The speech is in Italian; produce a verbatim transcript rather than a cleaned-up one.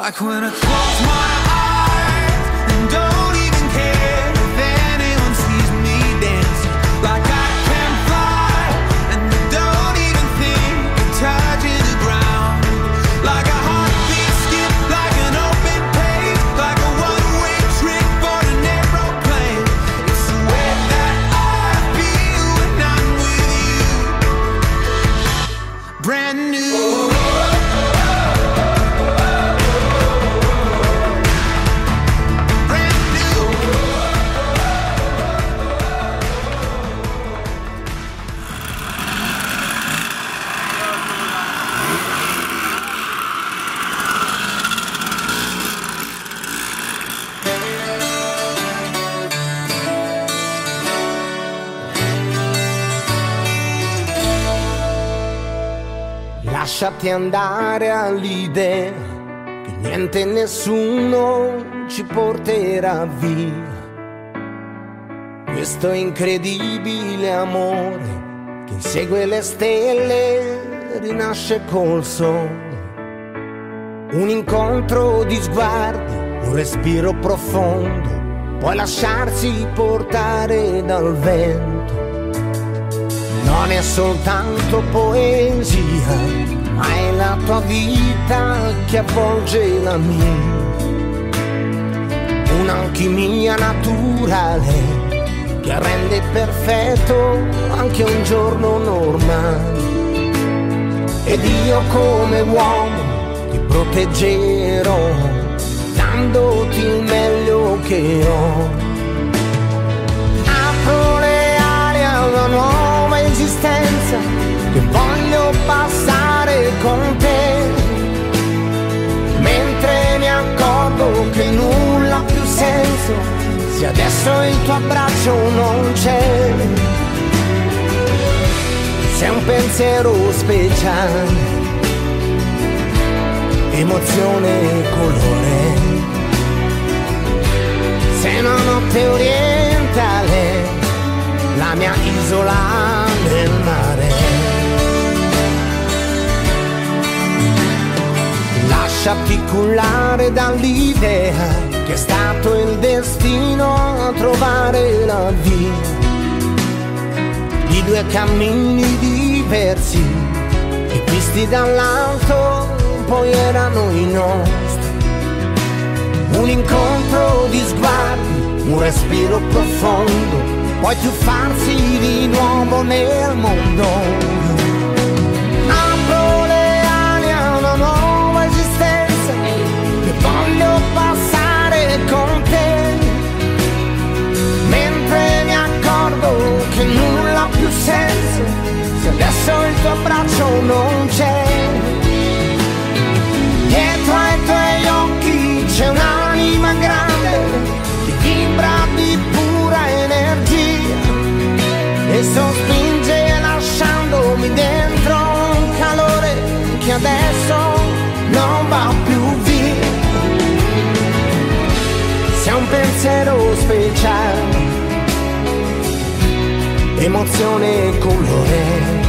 Like when I close my eyes and don't even care if anyone sees me dancing. Like I can fly and I don't even think of touching the ground. Like a heartbeat skip, like an open page, like a one-way trip on an aeroplane. It's the way that I feel when I'm with you. Brand new. Lasciati andare all'idea che niente e nessuno ci porterà via. Questo incredibile amore che insegue le stelle rinasce col sole. Un incontro di sguardi, un respiro profondo, puoi lasciarsi portare dal vento. Non è soltanto poesia, ma è la tua vita che avvolge la mia. Un'alchimia naturale che rende perfetto anche un giorno normale. Ed io come uomo ti proteggerò, dandoti il meglio che ho. Apro le ali a una nuova esistenza che voglio passare con te, mentre mi accorgo che nulla ha più senso se adesso il tuo abbraccio non c'è. Sei un pensiero speciale, emozione e colore. Sei una notte orientale, la mia isola nel mare. Lasciati cullare dall'idea che è stato il destino a trovare la via di due cammini diversi che visti dall'alto poi erano i nostri. Un incontro di sguardi, un respiro profondo, poi tuffarsi di nuovo nel mondo. Apro le ali a una nuova esistenza che voglio passare con te, mentre mi accorgo che nulla ha più senso se adesso il tuo abbraccio non c'è. Dietro ai tuoi occhi c'è un'anima grande che vibra di pura energia e sospinge lasciandomi dentro un calore che adesso non va più via. Sei un pensiero speciale, emozione e colore.